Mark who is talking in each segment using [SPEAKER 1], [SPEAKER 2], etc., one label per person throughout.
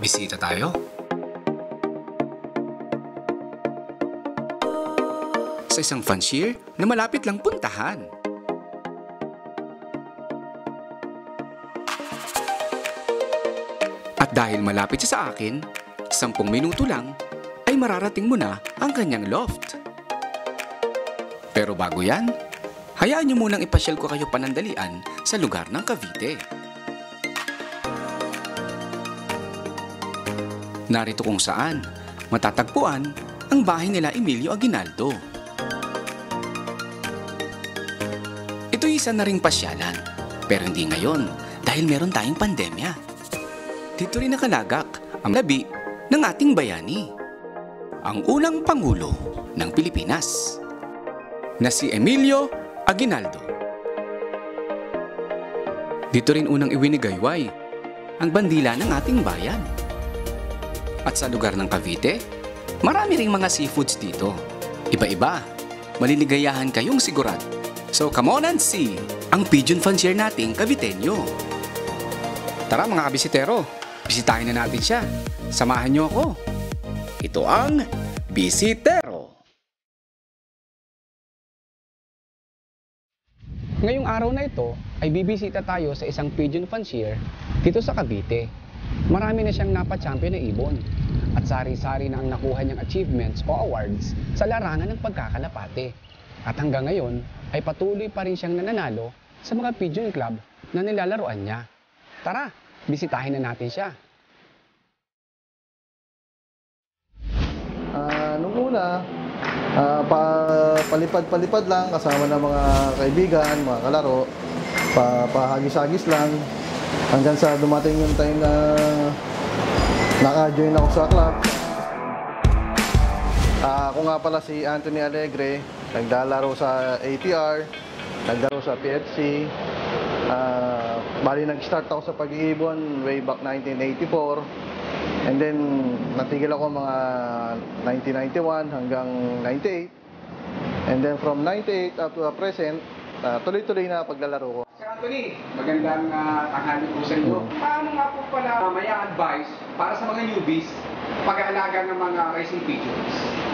[SPEAKER 1] Bisita tayo. Sa isang fancier na malapit lang puntahan. At dahil malapit siya sa akin, 10 minuto lang ay mararating mo na ang kanyang loft. Pero bago yan, hayaan niyo munang ipasyal ko kayo panandalian sa lugar ng Cavite. Narito kung saan matatagpuan ang bahay nila Emilio Aguinaldo. Ito'y isa na ring pasyalan, pero hindi ngayon dahil meron tayong pandemya. Dito rin nakalagak ang labi ng ating bayani, ang unang Pangulo ng Pilipinas, na si Emilio Aguinaldo. Dito rin unang iwinigayway ang bandila ng ating bayan. At sa lugar ng Cavite, marami ring mga seafoods dito. Iba-iba, maliligayahan kayong sigurado. So come on and see ang pigeon fancier nating Caviteño. Tara mga kabisitero, bisitahin na natin siya. Samahan niyo ako. Ito ang Bisitero. Ngayong araw na ito ay bibisita tayo sa isang pigeon fancier dito sa Cavite. Marami na siyang napa-champion na ibon at sari-sari na ang nakuha niyang achievements o awards sa larangan ng pagkakalapate. At hanggang ngayon ay patuloy pa rin siyang nananalo sa mga pigeon club na nilalaruan niya. Tara, bisitahin na natin siya.
[SPEAKER 2] Nung una, palipad-palipad lang kasama ng mga kaibigan, mga kalaro, pahagis-hagis lang hanggang sa dumating yung time na naka-join ako sa club. Ako nga pala si Anthony Alegre, naglalaro sa ATR, naglaro sa PFC. Bali nag-start ako sa pag-iibon way back 1984. And then natigil ako mga 1991 hanggang 98. And then from 98 up to the present, tuloy-tuloy na paglalaro ko.
[SPEAKER 1] Sir Anthony, magandang tanghali po sa inyo. Paano nga po pala may advice para sa mga newbies pag-aalaga ng mga racing pigeons?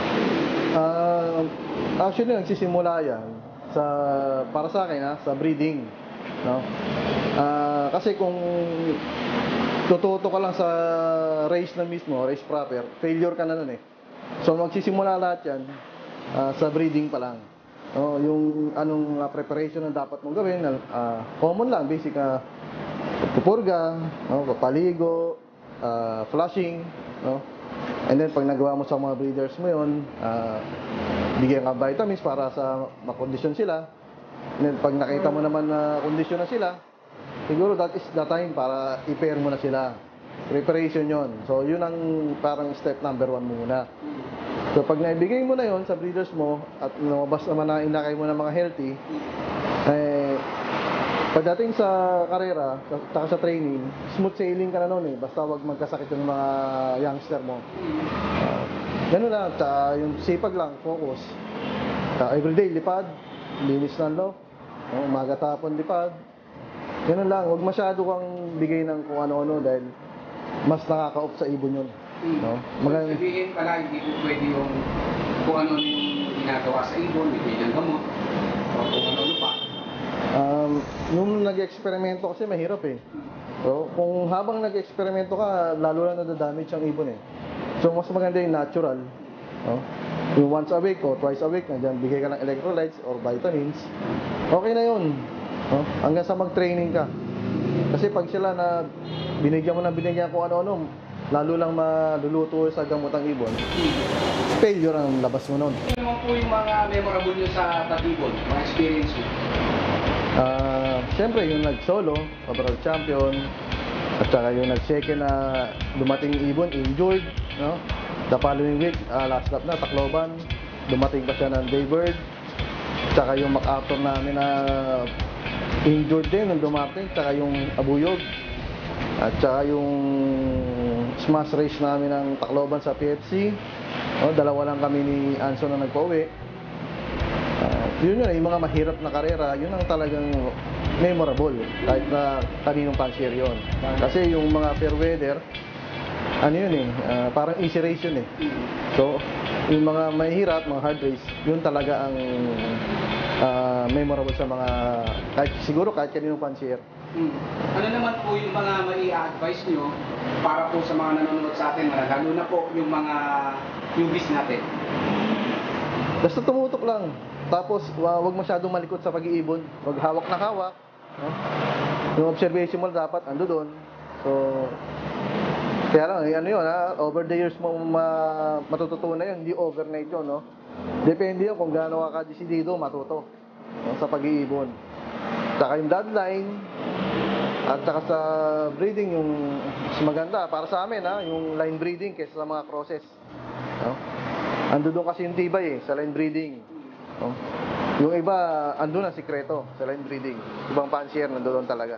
[SPEAKER 2] Actually, nagsisimula yan para sa akin sa breeding, no? Kasi kung tututo ka lang sa race na mismo, race proper, failure ka na nun eh. So magsisimula lahat yan sa breeding pa lang. No, yung anong preparation na dapat mong gawin, common lang, basic pupurga, no, papaligo, flushing, no? And then pag nagawa mo sa mga breeders mo yun, bigyan ka vitamins para sa makondisyon sila. And then pag nakita mo naman na kondisyon na sila, siguro that is the time para i-pair mo na sila. Preparation yon. So yun ang parang step number 1 muna. So pag naibigay mo na yon sa breeders mo at lumabas naman na inakay mo ng mga healthy, pagdating sa karera, sa training, smooth sailing ka na noon eh. Basta wag magkasakit yung mga youngster mo. Ganun lang, yung sipag lang, focus. Everyday, lipad, linis ng loob, umaga tapon lipad. Ganun lang, wag masyado kang bigay ng kung ano-ano dahil mas nakaka-off sa ibon yun. No?
[SPEAKER 1] Sabihin pala, hindi po pwede yung kung ano yung ginagawa sa ibon, hindi ng gamot, o kung ano pa.
[SPEAKER 2] Nung nag-eksperimento kasi mahirap eh. So, kung habang nag-eksperimento ka, lalo lang nadadamage ang ibon eh. So, mas maganda yung natural. No? Yung once a week o twice a week, nandiyan, bigay ka ng electrolytes or vitamins. Okay na yun. No? Hanggang sa mag-training ka. Kasi pag sila na binigyan mo kung ano-ano, lalo lang maluluto sa gamot ang ibon, failure ang labas mo nun.
[SPEAKER 1] Ano naman po yung mga memorable nyo sa Tabibon, mga experience nyo?
[SPEAKER 2] Siyempre, yung nag-solo, overall champion, at saka yung nag-second na dumating ibon, injured, no? The following week, last lap na, Tacloban, dumating pa siya ng Daybird, at saka yung MacArthur namin na injured din nung dumating, at saka yung Abuyog, at saka yung smash race namin ng Tacloban sa PFC, no? Dalawa lang kami ni Anson na nagpa-uwi. Yun yung mga mahirap na karera, yun ang talagang memorable kahit na kaninong fancier yun. Kasi yung mga fair weather, ano yun eh, parang easy race yun eh. So, yung mga mahihirap, mga hard race, yun talaga ang memorable sa mga, siguro kahit kaninong fancier.
[SPEAKER 1] Ano naman po yung mga mai-advise nyo para po sa mga nanonood sa atin, lalo na po yung mga newbies natin?
[SPEAKER 2] Basta tumutok lang. Tapos, wag masyadong malikot sa pag-iibon. Wag hawak na hawak. No? Yung observation mo dapat ando doon. So, kaya lang, ano yun, over the years mo matututunan yun, hindi overnight yun, no? Depende yun kung gaano ka kadesidido matuto, no, sa pag-iibon. Saka yung bloodline, at saka sa breeding, yung mas maganda, para sa amin, yung line breeding kaysa sa mga crosses. No? Ando doon kasi yung tibay sa line breeding. No? Yung iba, ando na sikreto sa line breeding. Ibang fancier, nandoon talaga.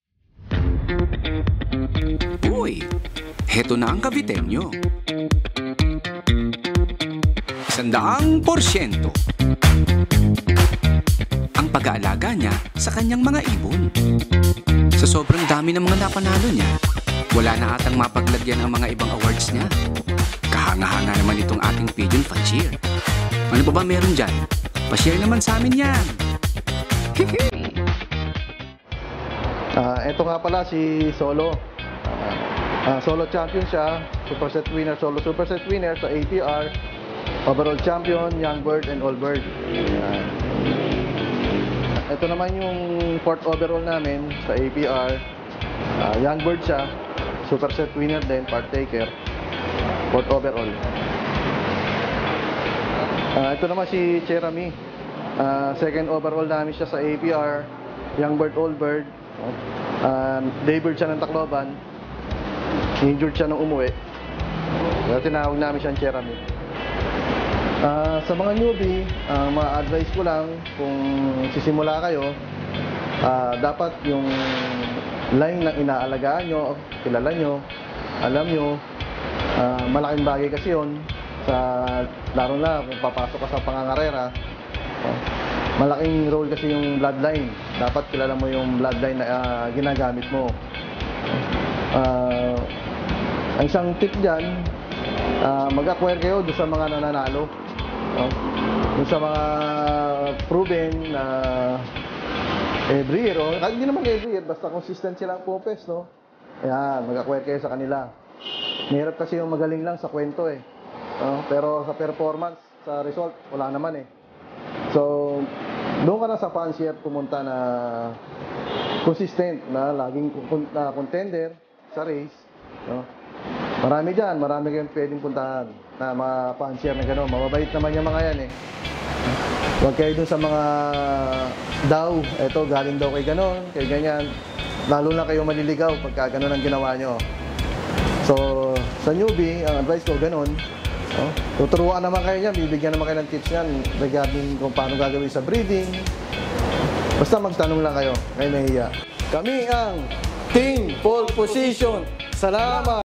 [SPEAKER 1] Uy, heto na ang Caviteño. 100%. Ang pag-aalaga niya sa kanyang mga ibon. Sa sobrang dami ng mga napanalo niya, wala na atang mapaglagyan ang mga ibang awards niya. Kahanga-hanga naman itong ating pigeon fancier. Ano pa ba meron dyan? Pa-share naman sa amin yan.
[SPEAKER 2] Ito nga pala si Solo. Solo champion siya, superset winner, solo superset winner sa APR, overall champion, young bird and old bird. Ito naman yung fourth overall namin sa APR, young bird siya, superset winner din, partaker, fourth overall. Ito naman si Cherami, second overall namin siya sa APR, young bird, old bird, daybird siya ng Tacloban. Injured siya nung umuwi. Kaya tinawag namin siyang Cherami. Sa mga newbie, mga advice ko lang, kung sisimula kayo, dapat yung line na inaalagaan nyo, kilala nyo, alam nyo, malaking bagay kasi yun, lalo na kung papasok ka sa pangangarera, malaking role kasi yung bloodline. Dapat kilala mo yung bloodline na ginagamit mo. Ang isang tip dyan, mag-acquire kayo doon sa mga nananalo, no? Doon sa mga proven na every year, kahit hindi naman every year, basta consistent silang pupes, no? Ayan, mag-acquire kayo sa kanila. Mahirap kasi yung magaling lang sa kwento pero sa performance, sa result, wala naman So, doon ka na sa fancier pumunta na consistent, na laging contender sa race, no? Marami dyan, marami kayong pwedeng puntahan na mga fancier na gano'n. Mababait naman yung mga yan Huwag kayo dun sa mga daw, eto galing daw kay gano'n, kay ganyan. Lalo na kayo maliligaw pagka gano'n ang ginawa nyo. So, sa newbie, ang advice ko gano'n, tuturuan naman kayo niyan, bibigyan naman kayo ng tips niyan regarding kung paano gagawin sa breeding. Basta magtanong lang kayo, kayo nahiya. Kami ang Team Pole Position. Salamat!